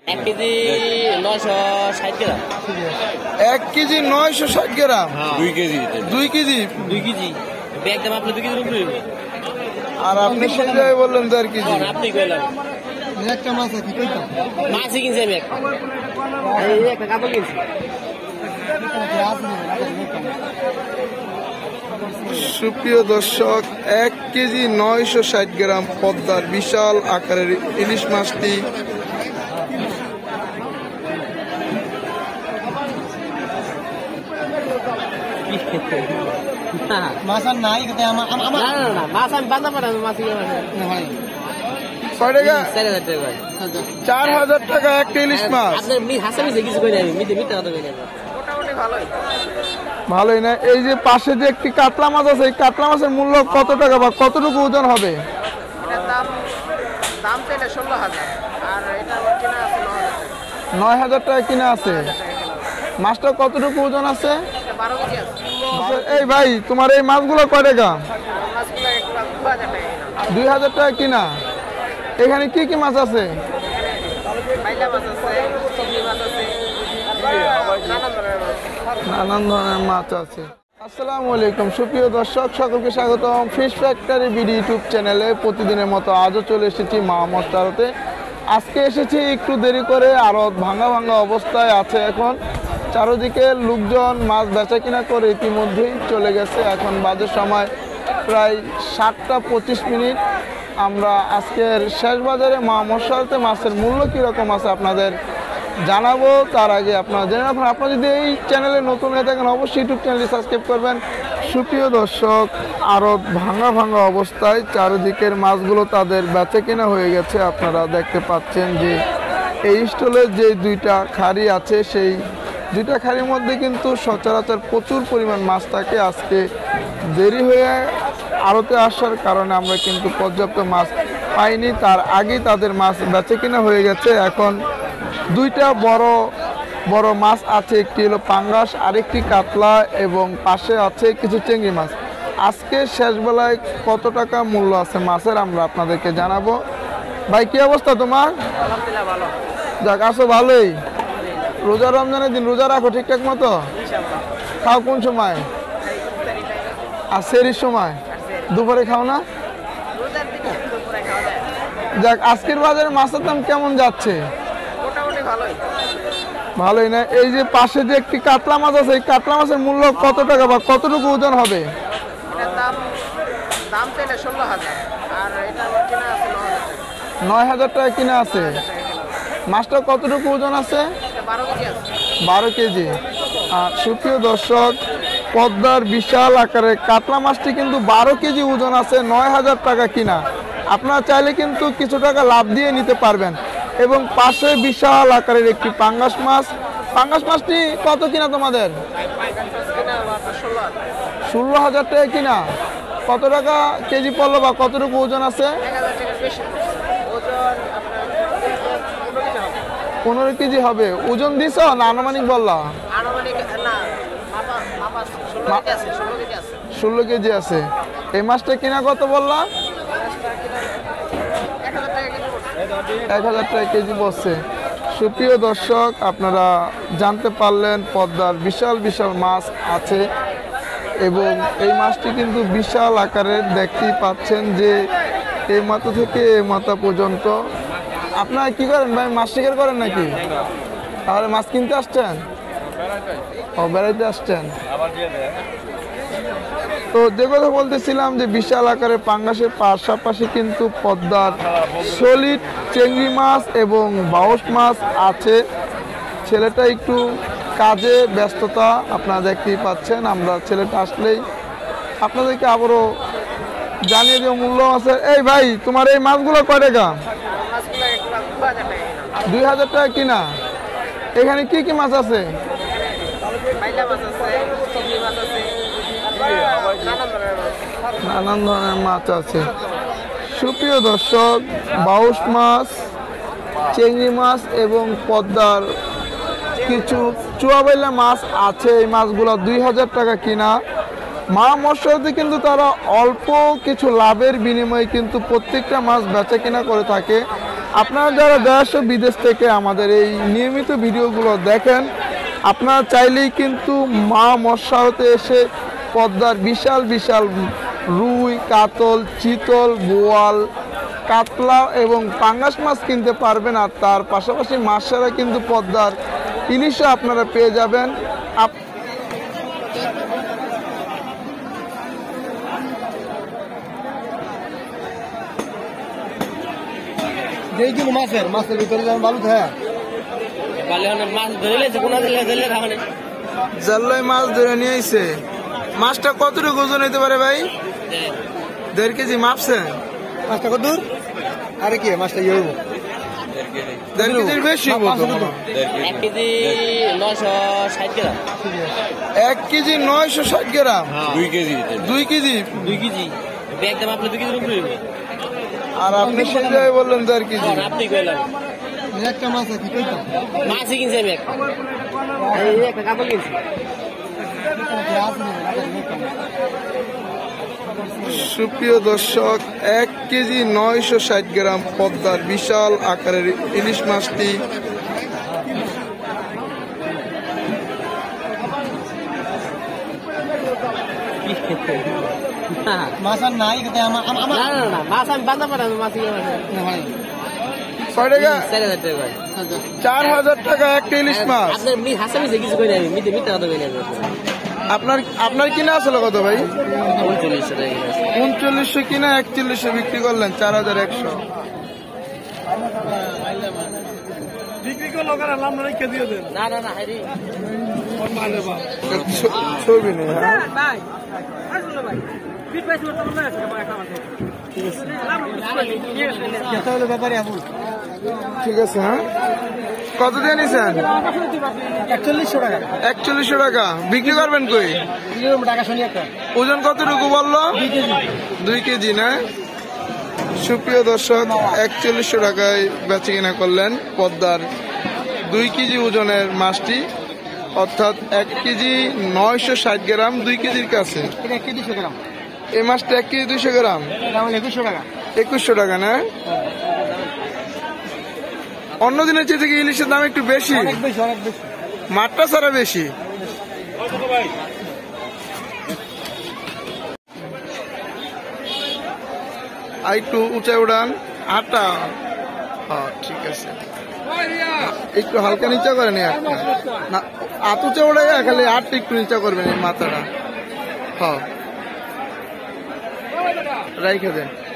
1 KG 960 gram. 1 KG 960 gram. 2 KG. 2 KG. 2 KG. Bag দাম আপনি 2 কেজির উপরে। আর আপনি সেই জায়গায় বললেন 1.5 কেজি। আপনি কইলেন একটা মাছ আছে কইতা। মাছই কিনছি আমি একটা। এই একটা কাতল কিনছি। সুপ্রিয় দর্শক, 1 কেজি 960 গ্রাম পদ্মার বিশাল আকারের ইলিশ মাছটি মাছ আর নাই না মাছ আমি বান্দা পাঠাবো মাছ কয় টাকা? 4000 টাকা। 4000 টাকা একটা ইলিশ মাছ। আপনি হাসামি কিছু কই না আমি মিথ্যা কথা কই না। মোটামুটি ভালোই না। এই যে পাশে যে একটি কাতলা মাছ আছে, এই কাতলা মাছের মূল্য কত টাকা বা কতটুকু ওজন হবে? দাম চাইলে 16000 আর এটা কিনা আছে 9000 টাকা কিনা আছে। মাছটা কতটুকু ওজন আছে? 12 কেজি আছে। এই ভাই, তোমার এই মাছগুলো কয় টাকা? মাছগুলো 2000 টাকা। 2000 টাকা কিনা। এখানে কি কি মাছ আছে? বাইলা মাছ আছে, চিংড়ি মাছ আছে, নানান ধরনের মাছ আছে। আসসালামু আলাইকুম সুপ্রিয় দর্শক, সকলকে স্বাগতম ফিশ ফ্যাক্টরি বিডি ইউটিউব চ্যানেলে। প্রতিদিনের মতো আজও চলে এসেছি মহামস্ত আড়তে। আজকে এসেছি একটু দেরি করে, আড়ত ভাঙা ভাঙা অবস্থায় আছে এখন। চারদিকে লোকজন মাছ বেচা কিনা করে ইতিমধ্যেই চলে গেছে। এখন বাজে সময় প্রায় 7টা 25 মিনিট। আমরা আজকের শেষ বাজারে মহামস্ত আড়তে মাছের মূল্য কীরকম আছে আপনাদের জানাবো। তার আগে আপনারা জেনে রাখুন, আপনারা যদি এই চ্যানেলে নতুন হয়ে থাকেন অবশ্যই ইউটিউব চ্যানেলটি সাবস্ক্রাইব করবেন। সুপ্রিয় দর্শক, আড়ত ভাঙা ভাঙা অবস্থায়, চারিদিকের মাছগুলো তাদের বেচা কেনা হয়ে গেছে। আপনারা দেখতে পাচ্ছেন যে এই স্টলের যে 2টা খাড়ি আছে, সেই 2টা খাড়ির মধ্যে কিন্তু সচরাচর প্রচুর পরিমাণ মাছ থাকে। আজকে দেরি হয়ে আড়তে আসার কারণে আমরা কিন্তু পর্যাপ্ত মাছ পাইনি। তার আগেই তাদের মাছ বেচা কেনা হয়ে গেছে। এখন 2টা বড় বড় মাছ আছে, একটি হলো পাঙ্গাস, আরেকটি কাতলা এবং পাশে আছে কিছু চিংড়ি মাছ। আজকে শেষ বেলায় কত টাকা মূল্য আছে মাছের আমরা আপনাদেরকে জানাবো। ভাই, কি অবস্থা তোমার? আলহামদুলিল্লাহ ভালো। যাক, আছো ভালোই। রোজা রমজানের দিন রোজা রাখো ঠিকঠাক মতো? খাও কোন সময়? আর সেরির সময়? দুপুরে খাও না? যাক, আজকের বাজারে মাছের দাম কেমন যাচ্ছে? ভালোই না। এই যে পাশে যে একটি কাতলা মাছ আছে, এই কাতলা মাছের মূল্য কত টাকা বা কতটুকু ওজন হবে? দাম চাইলে 16000 আর এটা কিনা আছে 9000 টাকা কিনা আছে। মাছটা কতটুকু ওজন আছে? 12 কেজি আছে। 12 কেজি। আর সুপ্রিয় দর্শক, পদ্মার বিশাল আকারের কাতলা মাছটি কিন্তু 12 কেজি ওজন আছে, 9000 টাকা কিনা। আপনারা চাইলে কিন্তু কিছু টাকা লাভ দিয়ে নিতে পারবেন। এবং পাশে বিশাল আকারের একটি পাঙ্গাস মাছ। পাঙ্গাস মাছটি কত কিনা তোমাদের? 16000 টাকা কিনা। কত টাকা কেজি পড়লো বা কতটুকু ওজন আছে? 15 কেজি হবে। ওজন দিছ না আনুমানিক বললা? 16 কেজি আছে। এই মাছটা কিনা কত বললা? 1000 টাকা কেজি পড়ছে। সুপ্রিয় দর্শক, আপনারা জানতে পারলেন পদ্মার বিশাল বিশাল মাছ আছে এবং এই মাছটি কিন্তু বিশাল আকারের। দেখতেই পাচ্ছেন যে এই মাথা থেকে এই মাথা পর্যন্ত। আপনারা কি করেন ভাই, মাছ শিকার করেন নাকি? তাহলে মাছ কিনতে আসছেন? ও, বেড়াইতে আসছেন। তো যে কথা বলতেছিলাম যে বিশাল আকারের পাঙ্গাসের পাশাপাশি কিন্তু পদ্মার সলিড চিংড়ি মাছ এবং বাউস মাছ আছে। ছেলেটা একটু কাজে ব্যস্ততা, আপনারা দেখতেই পাচ্ছেন। আমরা ছেলেটা আসলেই আপনাদেরকে আবারও জানিয়ে দেব মূল্য আছে। এই ভাই, তোমার এই মাছগুলো কয় টাকা? 2000 টাকা কিনা। এখানে কি কি মাছ আছে? নানান ধরনের মাছ আছে। সুপ্রিয় দর্শক, বাউস মাছ, চিংড়ি মাছ এবং পদ্মার কিছু চুয়াবাইলা মাছ আছে। এই মাছগুলো 2000 টাকা কিনা। মা মৎস্যতে কিন্তু তারা অল্প কিছু লাভের বিনিময়ে কিন্তু প্রত্যেকটা মাছ বেচা কিনা করে থাকে। আপনারা যারা দেশ ও বিদেশ থেকে আমাদের এই নিয়মিত ভিডিওগুলো দেখেন, আপনারা চাইলেই কিন্তু মা মৎস্য আড়তে এসে পদ্মার বিশাল বিশাল রুই, কাতল, চিতল, বোয়াল, কাতলা এবং পাঙ্গাস মাছ কিনতে পারবেন। আর তার পাশাপাশি মাছ ছাড়া কিন্তু পদ্মার ইলিশও আপনারা পেয়ে যাবেন। মাছের ভিতরে যেমন বালু থাকে জাল্লায় মাছ ধরে নিয়ে আইছে। মাছটা কতটুকু ওজন হইতে পারে ভাই? 1.5 কেজি মাপছেন? মাছটা কত দূর? আরে কি মাছটা ইয়ে হইব 1.5 কেজির বেশি হইব তো। 1 KG 960 gram. 1 KG 960 gram. 2 KG 2 KG একদম আপনি 2 কেজির উপরে হইব। আর আপনি সেটাই বললেন 1.5 কেজি। আপনি কইলেন একটা মাছ আছে কি কইতো মাছই কিনছি আমি একটা কাপড় কিনছি। সুপ্রিয় দর্শক, 1 কেজি 960 গ্রাম পদ্মার বিশাল আকারের ইলিশ মাছটি মাছ আর নাই কিন্তু আমার না মাছ আমি বাঁধা পাঠাবো মাছ কয় টাকা? 4000 টাকা। 4000 টাকা একটা ইলিশ মাছ। আপনার হাসা মিশে কিছু কই নাই, মিথ্যা কথা কই নাই। আপনার কিনা আসলে কত ভাই? 39 টাকা। 3900 কিনা 4100 বিক্রি করলেন 4100। বিক্রি করলো কার নাম রেখে দিয়ে দেন। না হাইরি ছবি নেই। হ্যাঁ ভাই আসলে ভাই বিট পাইছ তো মনে আছে ভাই একটা মাছ। কত হলো ব্যাপারে আপু? ঠিক আছে। হ্যাঁ কত দিয়ে নিছেন? 4100 টাকা। 4100 টাকা বিক্রি করবেন কই? টাকা শুনি একটা ওজন কতটুকু বললো? 2 কেজি না? সুপ্রিয় দর্শক, 4100 টাকায় বেচে কিনা করলেন পদ্মার 2 কেজি ওজনের মাছটি, অর্থাৎ 1 কেজি 960 গ্রাম 2 কেজির কাছে। এটা 1 কেজি 200 গ্রাম। এই মাছটা 1 কেজি 200 গ্রাম। দাম 2100 টাকা। 2100 টাকা না? অন্য দিনের চেয়ে থেকে ইলিশের দাম একটু বেশি, অনেক বেশি। মাঠটা ছাড়া বেশি। আর একটু উঁচায় উড়ান হাতটা। হ্যাঁ ঠিক আছে, একটু হালকা নিচা করেন একটা না, হাত উঁচা উড়াই খালি হাতটা একটু নিচা করবেন এই মাথাটা। হ্যাঁ রাইখে দেন।